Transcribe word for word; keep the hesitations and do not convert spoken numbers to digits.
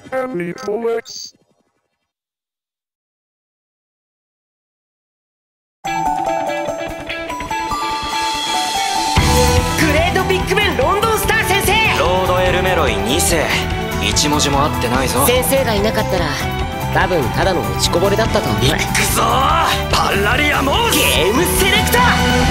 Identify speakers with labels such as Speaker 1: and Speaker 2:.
Speaker 1: Family Comics。
Speaker 2: グレートビッグベンロンドンスター先生。
Speaker 3: ロードエルメロイに世、一文字も合ってないぞ。
Speaker 2: 先生がいなかったら多分ただの落ちこぼれだったと思う。
Speaker 3: いくぞーパッラリアモーズ。
Speaker 2: ゲームセレクター。